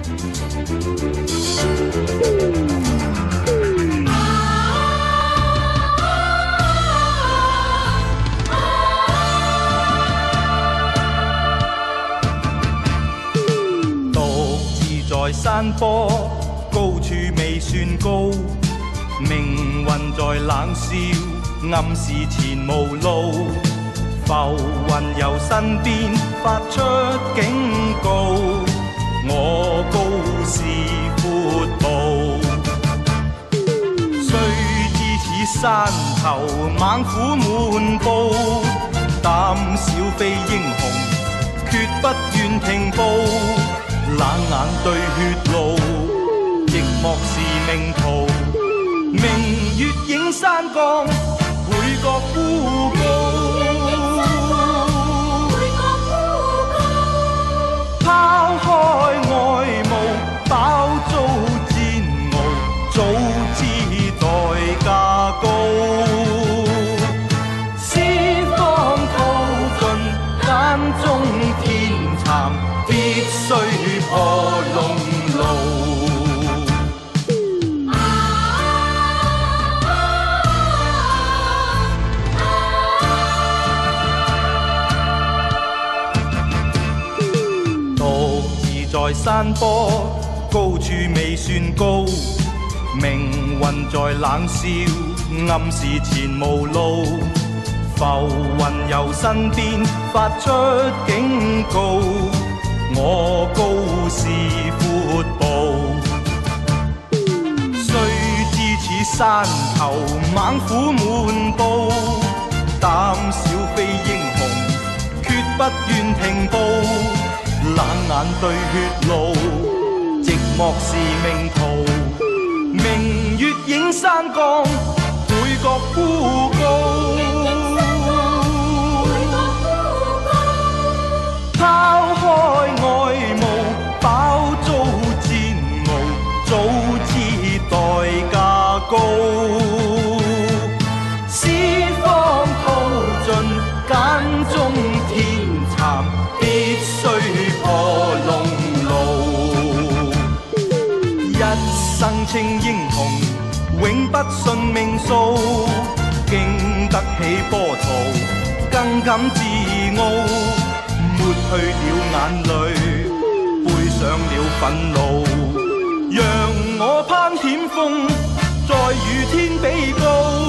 在山坡高處未算高，命運在冷笑，暗示前無路。浮雲由身邊發出警告，我高是闊步。雖知此山頭猛虎滿布，膽小非英雄，決不願停步。冷眼對血路，寂寞是命途。明月映山崗，倍覺孤高。拋開外霧，飽遭煎熬，早知代價高。先方淘盡眼中天蠶，必須破龍路。獨自在山坡，高處未算高，命運在冷笑，暗示前無路。浮雲由身邊發出警告，我高是闊步。雖知此山頭猛虎滿布，膽小非英雄，決不願停步。冷眼對血路，寂寞是命途。明月映山崗，倍覺孤高。拋開外霧，飽遭煎熬，早知代價高。絲方淘盡繭中天蠶，必須破龍路。一生稱英雄，永不信命數。經得起波濤，更感自傲。抹去了眼淚，背上了憤怒，讓我攀險峰，再與天比高。